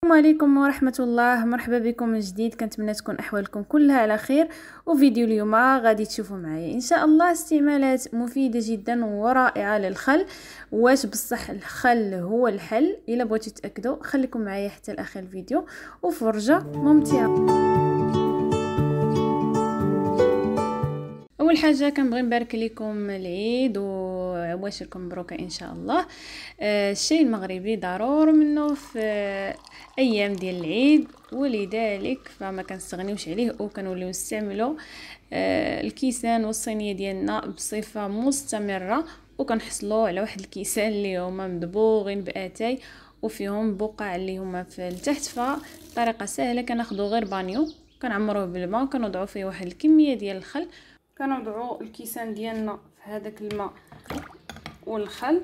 السلام عليكم ورحمة الله. مرحبا بكم من جديد. كنتمنى تكون احوالكم كلها على خير. وفيديو اليوم غادي تشوفوا معايا ان شاء الله استعمالات مفيدة جدا ورائعة للخل. واش بصح الخل هو الحل؟ الا بغيتوا تاكدوا خليكم معايا حتى لاخر الفيديو وفرجة ممتعة. اول حاجه كنبغي نبارك لكم العيد وعواشركم مبروكه ان شاء الله. الشاي المغربي ضروري منه في ايام ديال العيد، ولذلك فما كنستغنيوش عليه وكنوليو نستعملوا الكيسان والصينيه ديالنا بصفه مستمره، وكنحصلوا على واحد الكيسان اللي هما مدبوغين باتاي وفيهم بقع اللي هما في التحت. فطريقه سهله، كناخذوا غير بانيو كنعمروه بالماء وكنوضعوا فيه واحد الكميه ديال الخل. كنوضعوا الكيسان ديالنا في هذاك الماء والخل،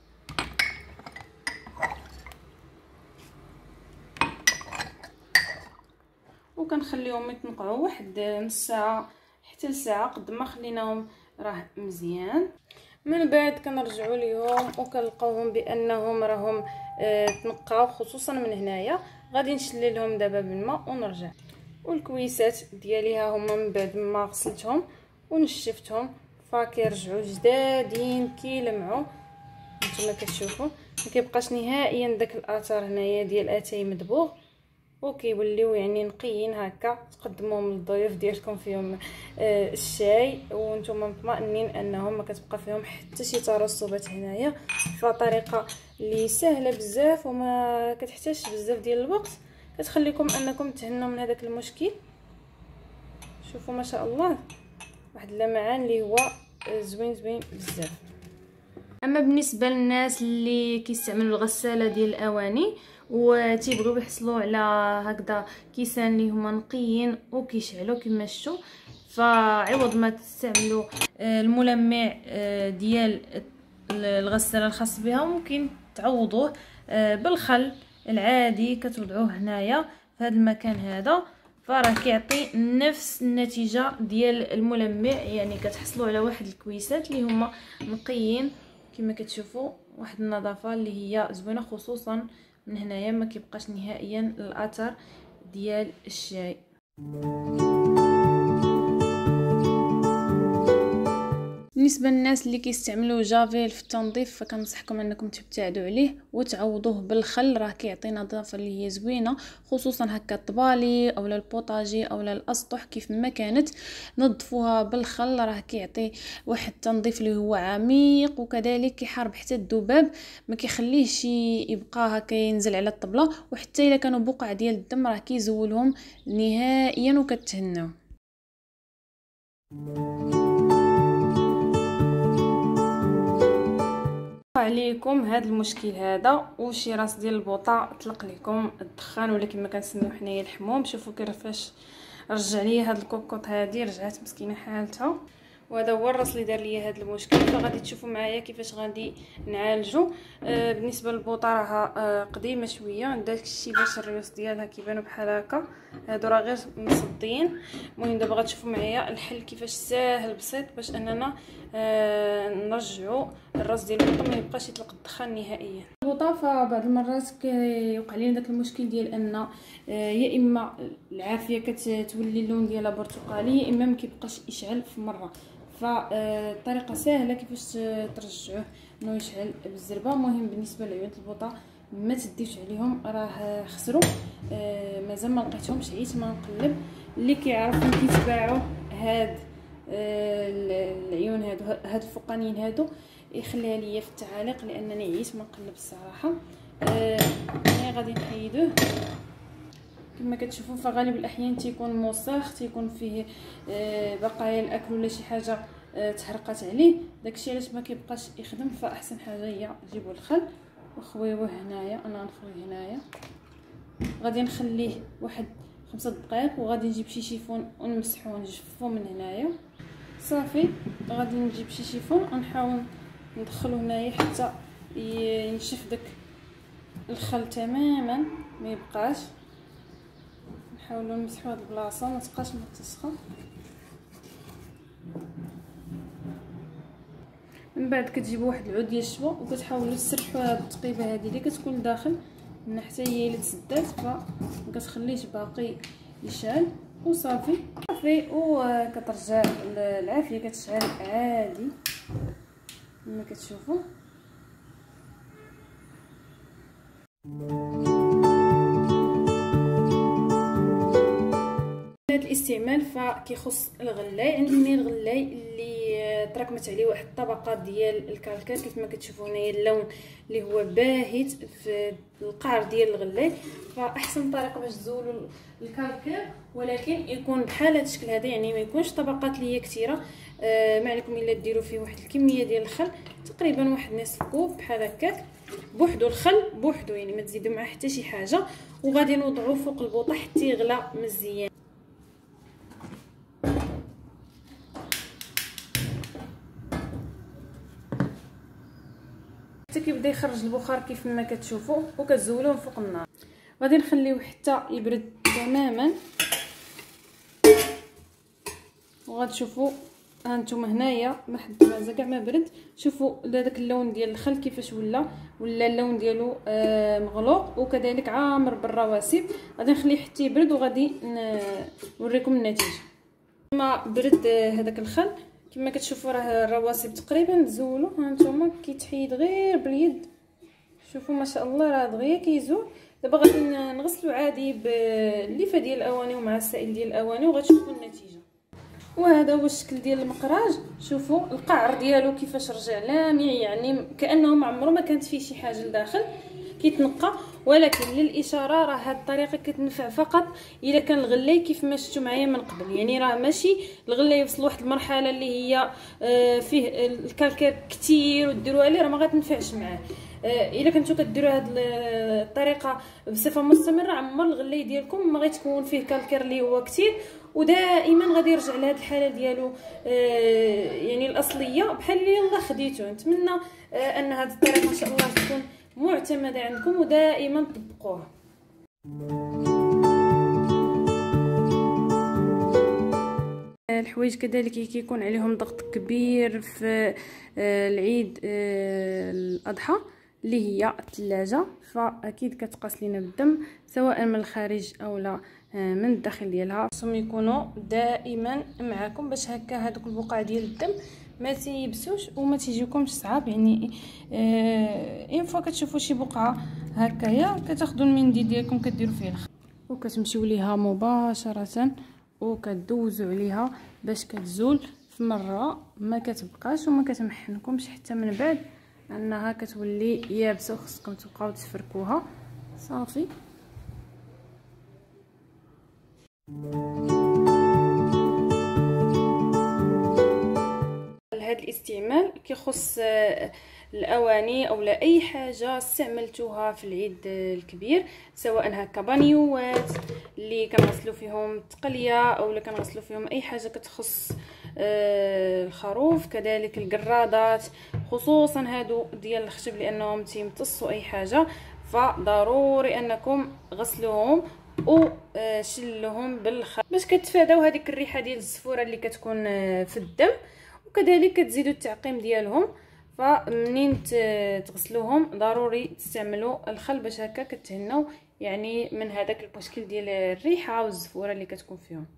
وكنخليهم يتنقعوا واحد نص ساعه حتى لساعه قد ما خليناهم راه مزيان. من بعد كنرجعوا ليهم وكنلقاوهم بانهم راهم تنقاو، خصوصا من هنايا. غادي نشلي لهم دابا بالماء ونرجع. والكويسات ديالي ها هما من بعد ما غسلتهم ونشفتهم فكيرجعوا جدادين كيلمعوا. نتوما كتشوفوا ما كيبقاش نهائيا داك الاثار هنايا ديال اتاي مدبوغ، وكيوليو يعني نقيين هكا تقدموهم للضيوف ديالكم فيهم الشاي وانتم مطمئنين انهم ما كتبقى فيهم حتى شي ترسبات هنايا. فطريقه اللي سهله بزاف وما كتحتاجش بزاف ديال الوقت، كتخليكم انكم تهنوا من هذاك المشكل. شوفوا ما شاء الله واحد اللمعان اللي هو زوين بزاف. اما بالنسبه للناس اللي كيستعملوا الغساله ديال الاواني وتيبغيو يحصلوا على هكذا كيسان اللي هما نقيين وكيشعلوا كما شفتوا، فعوض ما تستعملوا الملمع ديال الغساله الخاص بها ممكن تعوضوه بالخل العادي. كتوضعوه هنايا في هذا المكان هذا، فراه كيعطي نفس النتيجه ديال الملمع، يعني كتحصلوا على واحد الكويسات اللي هما نقيين كما كتشوفوا، واحد النظافه اللي هي زوينه، خصوصا من هنايا ما كيبقاش نهائيا الاثر ديال الشاي. بالنسبه للناس اللي كيستعملوا جافيل في التنظيف فكنصحكم انكم تبتعدوا عليه وتعوضوه بالخل، راه كيعطي نظافه اللي هي زوينه، خصوصا هكا الطبالي اولا البوطاجي اولا الاسطح كيف ما كانت نظفوها بالخل، راه كيعطي واحد التنظيف اللي هو عميق، وكذلك كيحارب حتى الذباب، ما كيخليهش يبقى هكا ينزل على الطبله، وحتى الا كانوا بقع ديال الدم راه كيزولهم نهائيا وكتهناو. عليكم هذا المشكل هذا وشي راس ديال البوطه طلق لكم الدخان ولا كما كنسميو حنايا الحموم. شوفوا كيفاش رجع ليا هاد الكوكوط هذه، رجعت مسكينه حالتها، وهذا هو الراس اللي دار ليا هذا المشكل. فغادي تشوفوا معايا كيفاش غادي نعالجو. بالنسبه للبوطه راها قديمه شويه، داكشي باش الريوس ديالها كيبانوا بحال هكا، هادو راه غير مصديين. المهم دابا غتشوفوا معايا الحل كيفاش ساهل بسيط باش اننا نرجعوا الراس ديال البوطه ما يبقاش يطلق الدخان نهائيا. البوطه فبعض المرات كيوقع لينا داك المشكل ديال ان يا اما العافيه كتولي اللون ديالها برتقالي يا اما ما كيبقاش يشعل في مره. فالطريقه سهله كيفاش ترجعوه انه يشعل بالزربه. المهم بالنسبه لعيون البوطه ما تديوش عليهم، راه خسروا مازال ما لقيتهمش، عييت ما نقلب. اللي كيعرفوا كيتباعوا هاد العيون هاد الفوقانيين هادو يخليها ليا في التعاليق، لانني عييت ما نقلب الصراحه. يعني غادي نحيدوه كما كتشوفوا. فغالب الاحيان تيكون موسخ، تيكون فيه بقايا الاكل ولا شي حاجه تحرقات عليه، داكشي علاش ما كيبقاش يخدم. فاحسن حاجه هي جيبوا الخل وخويوه هنايا. انا نخويه هنايا، غادي نخليه واحد 5 دقائق وغادي نجيب شي شيفون ونمسحوه ونجفوه من هنايا صافي. غادي نجيب شي شيفون ونحاول ندخلو هنايا حتى ينشف داك الخل تماما ما يبقاش. نحاولوا نمسحوا هاد البلاصه ما تبقاش متسخه. من بعد كتجيبوا واحد العود ديال الشبو وكتحاولوا تسرحوا هاد التقيبه هذه اللي كتكون داخل من حتى هي اللي تسدات فما كتخليش باقي يشعل وصافي وكترجع العافيه كتشعل عادي كما كتشوفوا. الاستعمال فكيخص الغلاي، عندي هنا الغلاي اللي تراكمت عليه واحد الطبقه ديال الكالكير كيف ما كتشوفوا هنايا اللون اللي هو باهت في القعر ديال الغلاي. فاحسن طريقه باش تزولوا الكالكير ولكن يكون بحال هذا الشكل هذا، يعني ما يكونش طبقات اللي هي كثيره. ما عليكم الا ديروا فيه واحد الكميه ديال الخل تقريبا واحد نصف كوب بحال هكاك بوحدو، الخل بوحدو يعني ما تزيدوا معاه حتى شي حاجه، وغادي نوضعوه فوق البوطه حتى يغلى مزيان. كيبدا يخرج البخار كيف ما كتشوفوا وكتزولوه فوق النار. غادي نخليوه حتى يبرد تماما وغتشوفوا هانتوما هنايا مازال كاع ما برد. شوفوا داك اللون ديال الخل كيفاش ولا اللون ديالو مغلوق وكذلك عامر بالرواسب. غادي نخليه حتى يبرد وغادي نوريكم النتيجه. ما برد هذاك الخل كما كتشوفوا راه الرواسب تقريبا تزولوا. هانتوما كيتحيد غير باليد، شوفوا ما شاء الله راه دغيا كيزول. دابا غادي نغسلو عادي بالليفه ديال الاواني ومع السائل ديال الاواني وغتشوفوا النتيجه. وهذا هو الشكل ديال المقراج. شوفوا القعر ديالو كيفاش رجع لامع، يعني كانه ما عمره ما كانت فيه شي حاجه لداخل كيتنقى. ولكن للاشاره راه هذه الطريقه كتنفع فقط الا كان الغلاي كيف ما شفتوا معايا من قبل، يعني راه ماشي الغلاي يوصل لواحد المرحله اللي هي فيه الكالكير كثير وديروا عليه راه ما غتنفعش معاه. الا كنتو كديروا هذه الطريقه بصفه مستمره عمر الغلاي ديالكم ما غيتكون فيه كالكير اللي هو كثير، ودائما غادي يرجع لهذه الحاله ديالو يعني الاصليه بحال اللي يلاه خديتو. نتمنى ان هذه الطريقه ان شاء الله تكون معتمده عندكم ودائما طبقوها. الحوايج كذلك كيكون عليهم ضغط كبير في العيد الاضحى اللي هي الثلاجه، فاكيد كتقاس لينا بالدم سواء من الخارج او لا من الداخل ديالها. خصهم يكونوا دائما معكم باش هكا هذوك البقع ديال الدم ما تيبسوش وما تيجيكمش صعاب. يعني اين فوا كتشوفوا شي بقعه هكايا كتاخذوا المنديل ديالكم كديروا فيه الخل وكتمشيو ليها مباشره وكدوزوا عليها باش كتزول في مره، ما كتبقاش وما كتمحنكمش حتى من بعد انها كتولي يابسه وخصكم تبقاو تفركوها صافي. هذا الاستعمال كيخص الاواني او لا اي حاجه استعملتوها في العيد الكبير، سواء هكا بانيوات اللي كنغسلوا فيهم التقليه او لا كنغسلوا فيهم اي حاجه كتخص الخروف، كذلك القرادات خصوصا هادو ديال الخشب لانهم تيمتصوا اي حاجه، فضروري انكم غسلوهم وشلوهم بالخل باش كتفاداو هذيك الريحه ديال الزفوره اللي كتكون في الدم. وكذلك كتزيدوا التعقيم ديالهم، فمنين تغسلوهم ضروري تستعملوا الخل باش هكا كتهنوا يعني من هذاك المشكل ديال الريحه والزفوره اللي كتكون فيهم.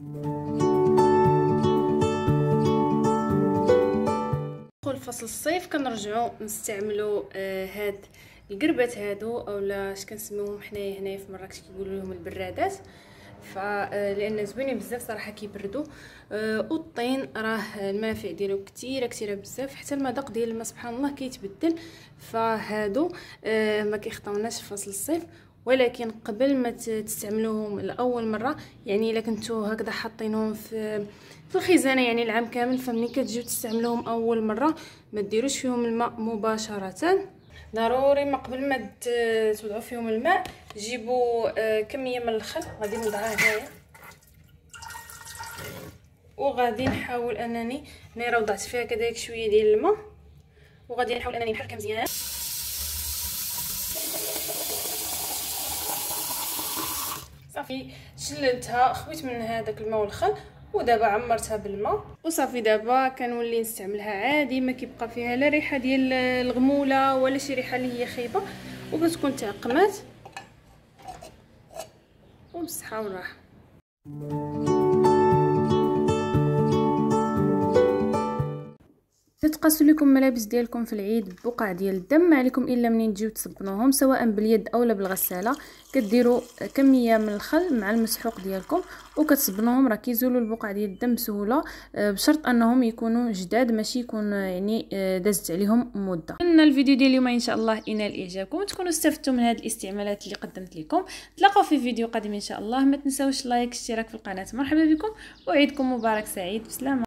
دخول فصل الصيف كنرجعوا نستعملوا هاد القربات هادو اولا اش كنسميوهم حنايا هنايا في مراكش كيقولوا لهم البرادات، لان زوينين بزاف صراحه كيبردوا. والطين راه المنافع ديالو كثيره بزاف، حتى المذاق ديال الماء سبحان الله كيتبدل. فهادو ما كيخطاوناش في فصل الصيف، ولكن قبل ما تستعملوهم لاول مره يعني الا كنتو هكذا حاطينهم في الخزانه يعني العام كامل، فملي كتجيو تستعملوهم اول مره ما ديروش فيهم الماء مباشره. ضروري ما قبل ما توضعوا فيهم الماء جيبوا كميه من الخل غادي نوضعها هنايا، وغادي نحاول انني راه وضعت فيها كذلك شويه ديال الماء، وغادي نحاول انني نحركها مزيان صافي. شللتها خويت من هذاك الماء والخل ودابا عمرتها بالماء وصافي. دابا كنولي نستعملها عادي، ما كيبقى فيها لا ريحه ديال الغموله ولا شي ريحه اللي هي خايبه، وكتكون تعقمات وبالصحه والراحه. تتقاسوا لكم ملابس ديالكم في العيد ببقع ديال الدم، ما عليكم الا منين تجيو تصبنوهم سواء باليد اولا بالغساله. كديروا كميه من الخل مع المسحوق ديالكم وكتصبنوهم، راه كيزولوا البقع ديال الدم بسهوله، بشرط انهم يكونوا جداد ماشي يكون يعني دازت عليهم مده. ان الفيديو ديال اليوم ان شاء الله ينال اعجابكم وتكونوا استفدتوا من هذه الاستعمالات اللي قدمت لكم. تلاقاو في فيديو قادم ان شاء الله. ما تنساوش لايك اشتراك في القناه. مرحبا بكم وعيدكم مبارك سعيد. بسلامه.